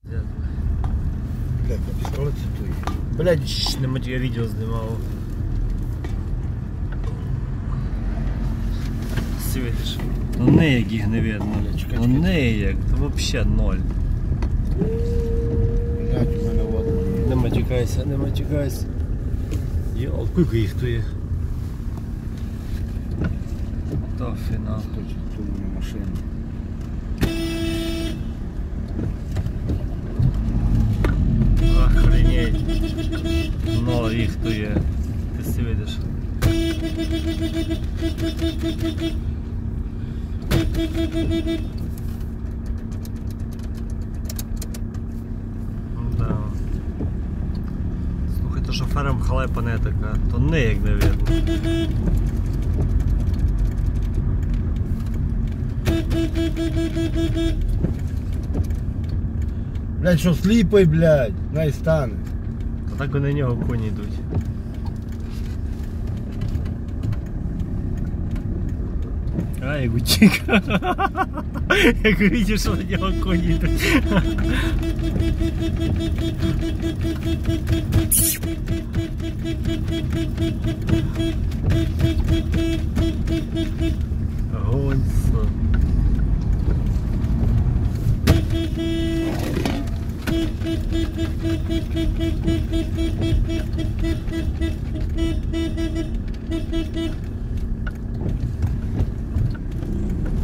Блядь, а пістолет це той. Блядь, нема, я відео знімав. Світиш. Ну ніяких не видно. Ну ніяк, то вообще ноль. Блядь, у мене вот. Не матюкайся, не матюкайся. Йо, скільки їх тут є? То фінал. Точно, то у мене машина. Охренеть. Ну, їх тут є. Ти світиш. Да. Слухай, то шоферам халепа не така, то ніяк не видно. Блядь, що сліпий, блядь, най стане. То так і на нього коні йдуть. А, як утік. Як бачиш, що на нього коні йдуть. Гонься.